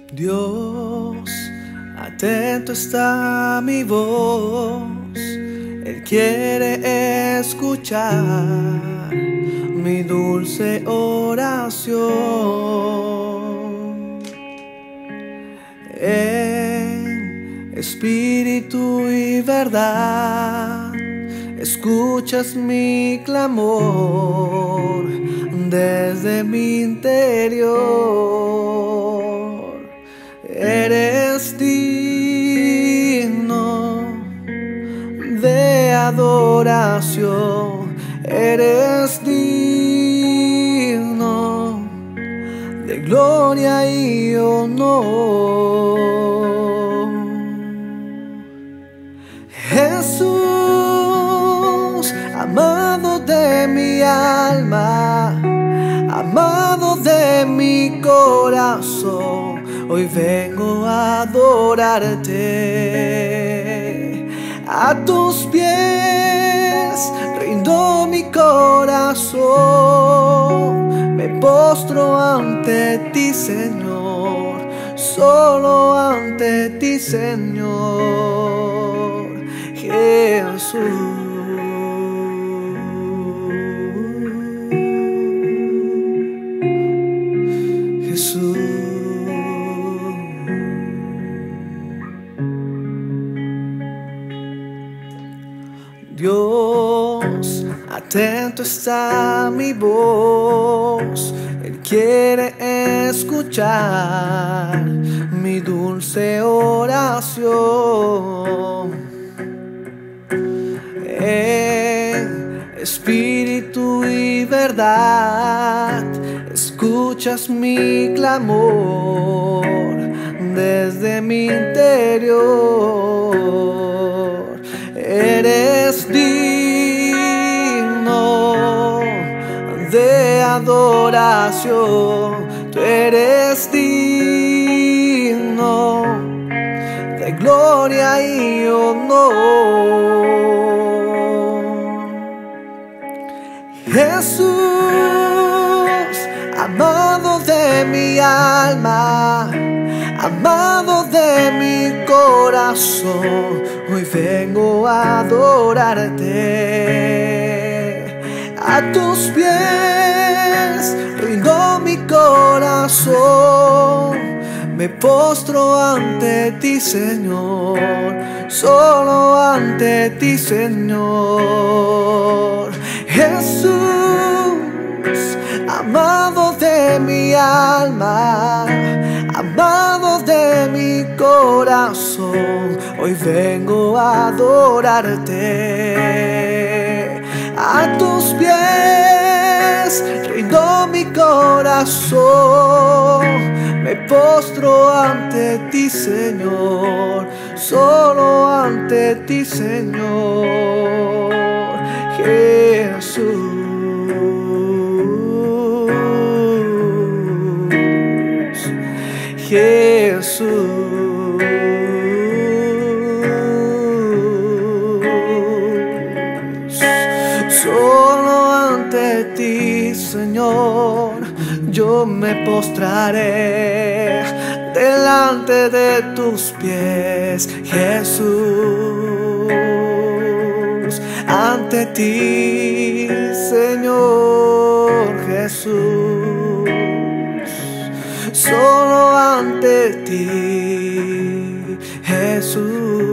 Dios, atento está mi voz, Él quiere escuchar mi dulce oración. En espíritu y verdad, escuchas mi clamor desde mi interior. Eres digno de adoración, eres digno de gloria y honor. Jesús, amado de mi alma, amado de mi corazón, hoy vengo a adorarte. A tus pies rindo mi corazón, me postro ante ti, Señor, solo ante ti, Señor Jesús. Dios, atento está mi voz, Él quiere escuchar mi dulce oración. En espíritu y verdad, escuchas mi clamor desde mi interior. Eres digno de adoración, tú eres digno de gloria y honor. Jesús, amado de mi alma, amado de mi corazón, hoy vengo a adorarte. A tus pies rindo mi corazón, me postro ante ti, Señor, solo ante ti, Señor. Jesús, amado de mi alma, amado de mi corazón, hoy vengo a adorarte. A tus pies rindo mi corazón, me postro ante ti, Señor, solo ante ti, Señor Jesús. Jesús, solo ante ti, Señor, yo me postraré delante de tus pies, Jesús, ante ti, Señor Jesús, solo ante ti, Jesús.